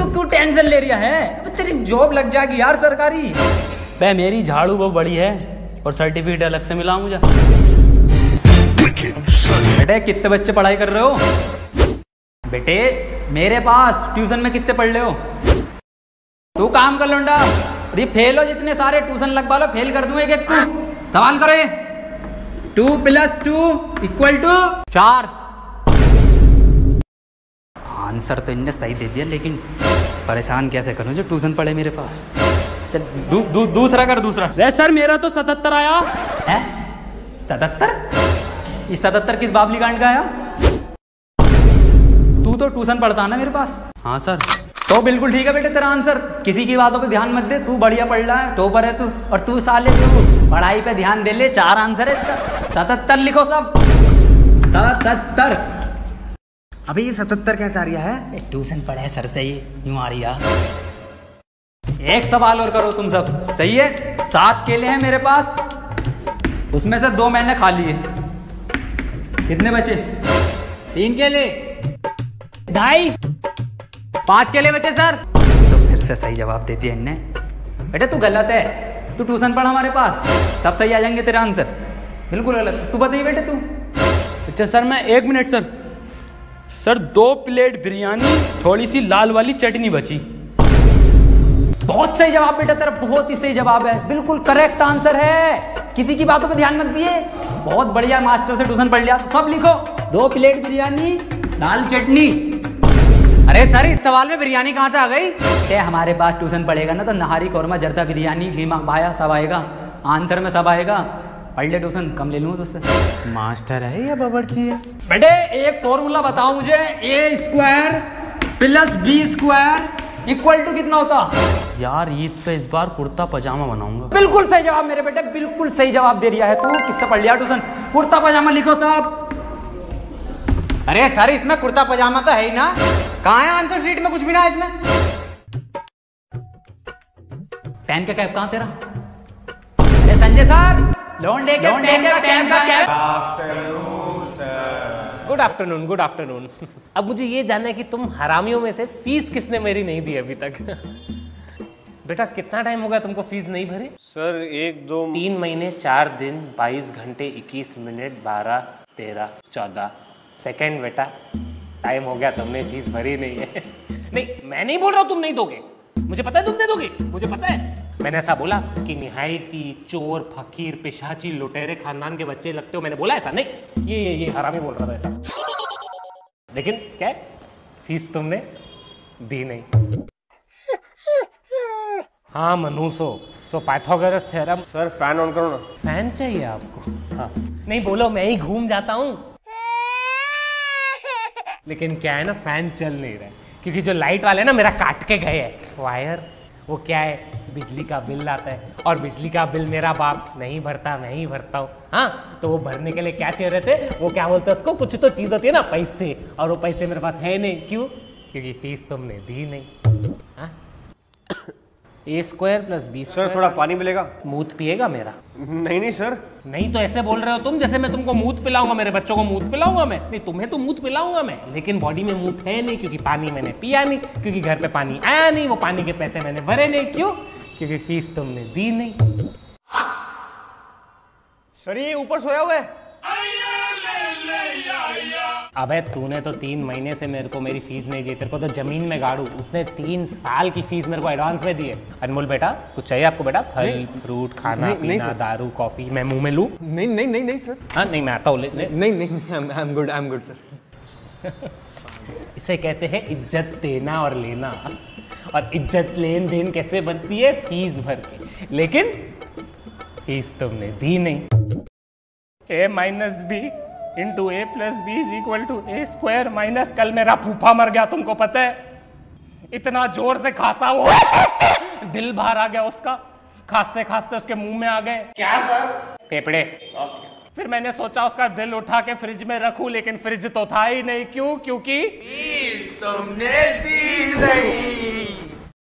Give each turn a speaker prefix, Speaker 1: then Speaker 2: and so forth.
Speaker 1: क्यों टेंशन ले रही है? तेरी जॉब लग जाएगी यार सरकारी।
Speaker 2: बे मेरी झाड़ू वो बड़ी है और सर्टिफिकेट अलग से मिला मुझे।
Speaker 1: बेटे कितने बच्चे पढ़ाई कर रहे हो? बेटे मेरे पास ट्यूशन में कितने पढ़ रहे हो? तू काम कर लूंगा, ये फेल हो जितने सारे ट्यूशन लगवा लो, फेल कर दूं एक एक को। सवाल करो। 2 + 2 = 4। आंसर तो इनने सही दे दिया, लेकिन परेशान कैसे करूं जो ट्यूशन पढ़े मेरे पास। चल दूसरा कर, दूसरा।
Speaker 2: अरे सर मेरा तो 77 आया
Speaker 1: है। 77? ये 77 किस बाबली कांड का आया? तू तो ट्यूशन पढ़ता है ना मेरे पास?
Speaker 2: हाँ सर।
Speaker 1: तो बिल्कुल ठीक है बेटे तेरा आंसर। किसी की बातों पे ध्यान मत दे, तू बढ़िया पढ़ रहा है, टॉपर है तू। और तू साले तू पढ़ाई पे ध्यान दे ले। 4 आंसर है इसका। 77 लिखो सब। 77।
Speaker 3: अबे ये 77 कैसे आ रहा है?
Speaker 1: ट्यूशन पढ़े सर से ही यूं आ रही है। एक सवाल और करो तुम सब, सही है? 7 केले हैं मेरे पास, उसमें से 2 मैंने खा लिए। कितने बचे?
Speaker 3: 3 केले।
Speaker 2: 2.5।
Speaker 1: 5 केले बचे सर। तो फिर से सही जवाब दे दिया इनने। बेटे तू गलत है, तू ट्यूशन पढ़ा हमारे पास, सब सही आ जाएंगे तेरे आंसर। बिल्कुल गलत। तू बताइए बेटे तू।
Speaker 2: अच्छा सर मैं 1 मिनट सर 2 प्लेट बिरयानी, थोड़ी सी लाल वाली चटनी बची।
Speaker 1: बहुत सही जवाब बेटा तेरा, बहुत ही सही जवाब है, बिल्कुल करेक्ट आंसर है। किसी की बातों पे ध्यान मत दिए। बहुत बढ़िया, मास्टर से ट्यूशन पढ़ लिया। सब लिखो। 2 प्लेट बिरयानी, दाल चटनी।
Speaker 3: अरे सर इस सवाल में बिरयानी कहाँ से आ गई?
Speaker 1: क्या हमारे पास ट्यूशन पढ़ेगा ना तो नहारी कौरमा जर्दा बिरयानी कीमा भाया सब आएगा, आंसर में सब आएगा। पढ़ ले ट्यूशन, कम ले लूँ तुझसे।
Speaker 3: मास्टर है या बावर्ची है?
Speaker 1: बेटे एक फॉर्मूला बताओ मुझे। A² + B² = कितना होता?
Speaker 2: यार ईद पे इस बार कुर्ता पजामा बनाऊंगा।
Speaker 1: बिल्कुल सही जवाब मेरे बेटे, बिल्कुल सही जवाब दे दिया है तू। किससे पढ़ लिया ट्यूशन? कुर्ता पजामा लिखो सब।
Speaker 3: अरे सर इसमें कुर्ता पजामा तो है ही ना, कहाँ है आंसर शीट में? कुछ भी ना है इसमें।
Speaker 1: पेन का कैप कहाँ तेरा? अरे संजय सर, लौंडे के पेन का cap.
Speaker 4: Good afternoon, good afternoon. अब मुझे ये जानना है कि तुम हरामियों में से फीस किसने मेरी नहीं दी अभी तक? बेटा कितना टाइम हो गया तुमको फीस नहीं भरे?
Speaker 5: सर 1-2
Speaker 4: 3 महीने 4 दिन 22 घंटे 21 मिनट 12 13 14 सेकेंड। बेटा टाइम हो गया, तुमने फीस भरी नहीं है। नहीं मैं नहीं बोल रहा हूँ तुम नहीं दोगे, मुझे पता है तुम दे दोगे, मुझे पता है। मैंने ऐसा बोला कि निहायती चोर फकीर पिशाची लुटेरे खानदान के बच्चे लगते हो, मैंने बोला ऐसा नहीं। ये हरामी बोल रहा था ऐसा। लेकिन क्या है, फीस तुमने दी नहीं। हाँ मनुसो, so Pythagoras theorem.
Speaker 5: Sir fan on करो ना।
Speaker 4: फैन चाहिए आपको? हाँ। नहीं बोलो, मैं ही घूम जाता हूँ। लेकिन क्या है ना, फैन चल नहीं रहा है क्योंकि जो लाइट वाले ना मेरा काट के गए हैं वायर। वो क्या है, बिजली का बिल आता है और बिजली का बिल मेरा बाप नहीं भरता, मैं ही भरता हूँ। हाँ तो वो भरने के लिए क्या चाहिए रहते, वो क्या बोलते हैं उसको, कुछ तो चीज़ होती है ना, पैसे। और वो पैसे मेरे पास है नहीं। क्यों? क्योंकि फीस तुमने दी नहीं। हाँ A² + B²।
Speaker 5: सर थोड़ा पानी मिलेगा?
Speaker 4: मूत पिएगा मेरा?
Speaker 5: नहीं सर।
Speaker 4: नहीं तो ऐसे बोल रहे हो तुम जैसे मैं तुमको मूत पिलाऊंगा, मेरे बच्चों को मूत पिलाऊंगा मैं। नहीं तुम्हें तो मूत पिलाऊंगा मैं, लेकिन बॉडी में मूत है नहीं क्योंकि पानी मैंने पिया नहीं, क्योंकि घर पे पानी आया नहीं, वो पानी के पैसे मैंने भरे नहीं। क्यों? क्योंकि फीस तुमने दी नहीं।
Speaker 5: सर ये ऊपर सोया हुआ है।
Speaker 4: अबे तूने तो 3 महीने से मेरे को मेरी फीस नहीं दी, तेरे को तो जमीन में गाड़ू। उसने 3 साल की फीस मेरे को एडवांस में दी है। अनमोल बेटा कुछ चाहिए आपको? बेटा फल फ्रूट खाना पीना दारू कॉफी मैं मुंह में लूं?
Speaker 3: नहीं सर।
Speaker 4: हाँ नहीं मैं आता हूँ।
Speaker 3: नहीं आई एम गुड सर।
Speaker 4: इसे कहते हैं इज्जत देना और लेना। और इज्जत लेन देन कैसे बनती है? फीस भर के। लेकिन फीस तुमने दी नहीं। A - B × A + B = A² minus. कल मेरा फूफा मर गया, तुमको पता है? इतना जोर से खांसा वो दिल बाहर आ गया उसका। खांसते खांसते उसके मुंह में आ गए। क्या सर? फेफड़े। फिर मैंने सोचा उसका दिल उठा के फ्रिज में रखूं, लेकिन फ्रिज तो था ही नहीं। क्यों? क्योंकि फीस तुमने दी नहीं।